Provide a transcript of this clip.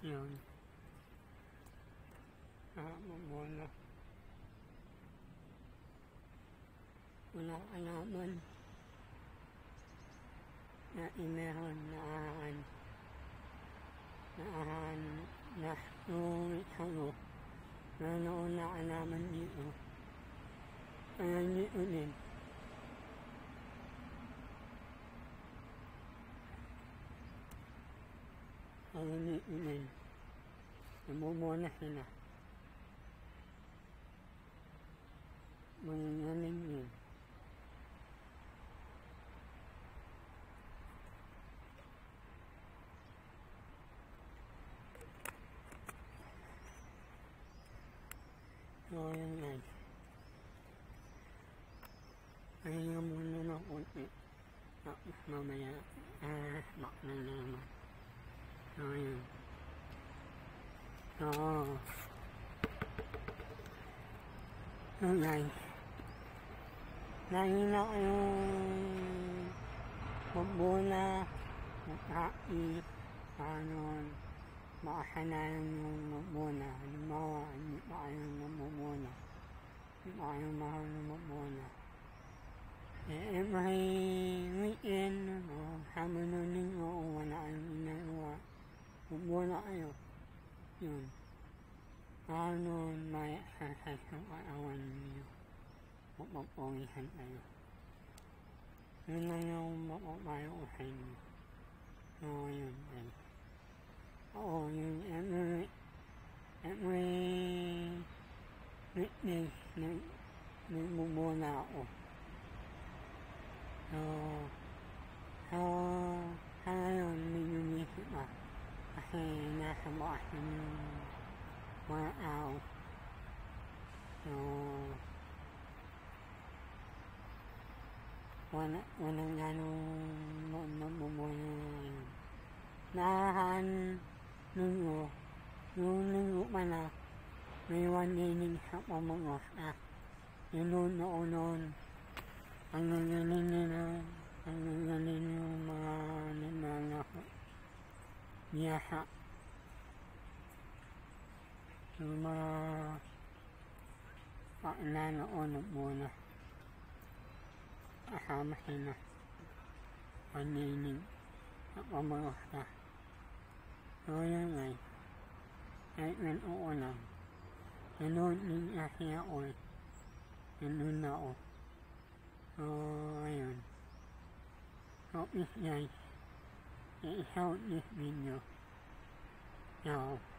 Yun. Muna. Wala ka naman na meron na nung nanoon na ka naman dito. Kaya dito din. Kaya dito din. Namumuna sila. Mangyayalin yun. So, yun guys. Kaya muna ng konti. Tapos mamaya, bakla na naman. So, yun. So, yun guys. Lagi na kayong magbuna, magkai, paano, makasanayan yung magbuna. Halimbawa, hindi pa kayong magbuna. Hindi pa kayong mahal na magbuna. May weekend, o Sabado Linggo, o wala kayong ginagawa. Magbuna kayo. Yun. Paano may exercise ng katawan ninyo. Magpapawisan kayo. Yun lang yung mapapayo ko sa inyo. So, yun guys. Oo, yun. Every weekdays, nagbubuna ako. So, sa ngayon, medyo busy pa. Kasi nasa bakasyon yung mga tao. So, walang ganong nagbubuna ngayon. Nakakaan linggo, yung linggo pa na, may one day din sa pamag-osta. Yun noon, ang nagaling yung mga nagnanako. Biyasa. Yung mga painanoon muna. Kasama sila. Paninig sa pamag-osta. So yun guys. Kahit oo lang. Nanood din kasi ako eh. Nanood na ako. So ayun. So please guys. I-shout this video. Ciao.